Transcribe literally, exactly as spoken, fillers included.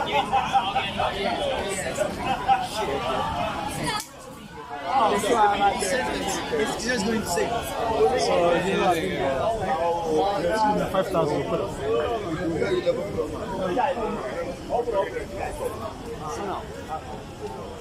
That's why I like it. It's just going to say. So, yeah, yeah. five thousand. So now.